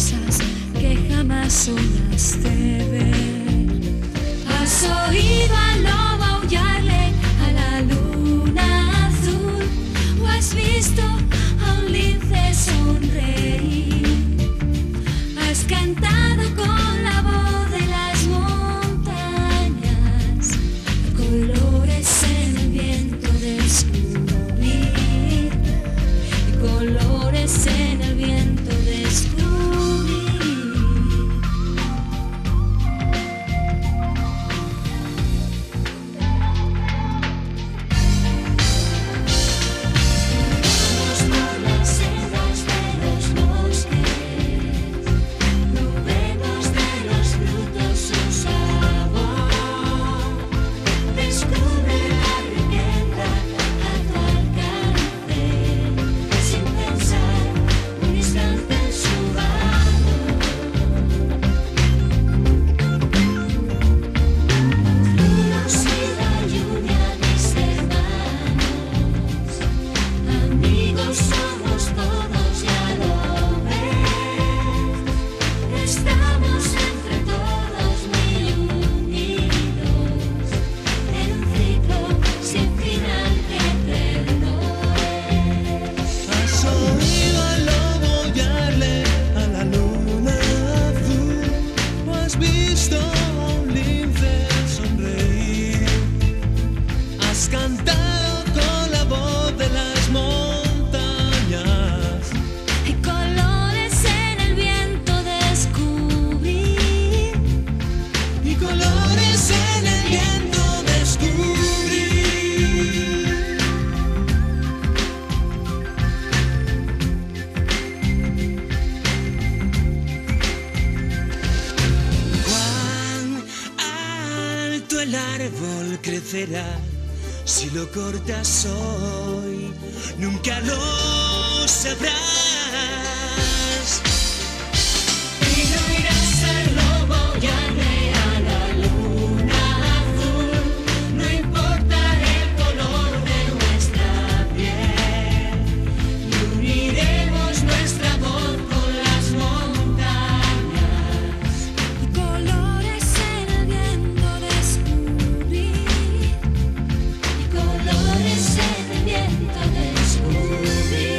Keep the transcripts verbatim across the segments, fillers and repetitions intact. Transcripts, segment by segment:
cosas que jamás soñaste ver. Has oído al lobo aullarle a la luna azul, o has visto a un lince sonreír. Has cantado con la voz de las montañas, colores en el viento descubrir, y colores en el viento descubrir. Cantado con la voz de las montañas, Y colores en el viento descubrir, y colores en el viento descubrir. Cuán alto el árbol crecerá si lo cortas hoy, nunca lo sabrás. Y no irás al lobo aullarle a la luna azul, no importa el color de nuestra piel, y uniremos nuestra voz con las montañas. y colores en el viento descubrir, y colores en el viento descubrir.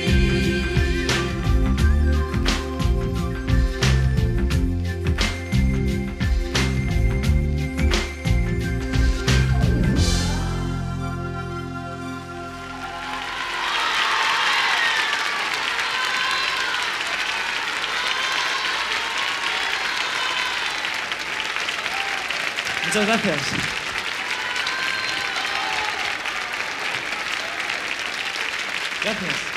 Muchas gracias. Gracias.